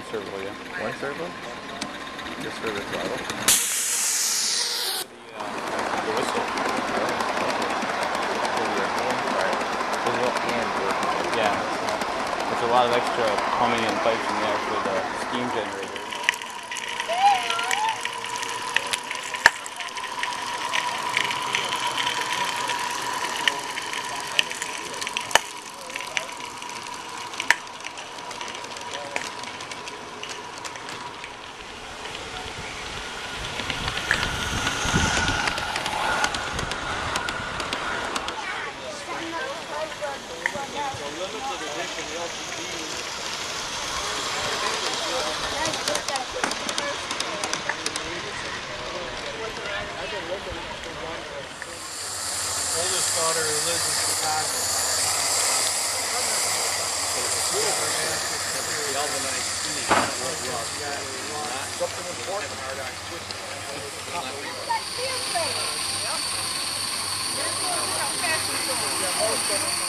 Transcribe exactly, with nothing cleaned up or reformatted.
servo, yeah. One servo? Just for the throttle? The, uh, the whistle. Yeah, there's a lot of extra plumbing and pipes in there for the steam generator. Oldest daughter who lives in Chicago. Something important.